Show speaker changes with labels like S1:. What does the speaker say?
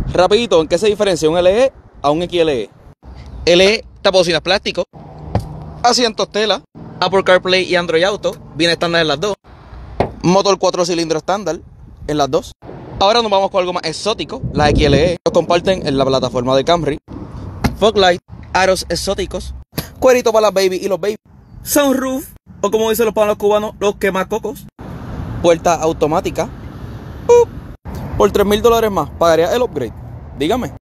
S1: Rapidito, ¿en qué se diferencia un LE a un XLE? LE, tapabocinas plástico, asientos tela, Apple CarPlay y Android Auto, viene estándar en las dos. Motor 4 cilindros estándar en las dos. Ahora nos vamos con algo más exótico, las XLE. Los comparten en la plataforma de Camry. Fog light, aros exóticos, cuerito para las baby y los baby, sunroof, o como dicen los panos cubanos, los quemacocos, puerta automática. Por $3,000 más, ¿pagaría el upgrade? Dígame.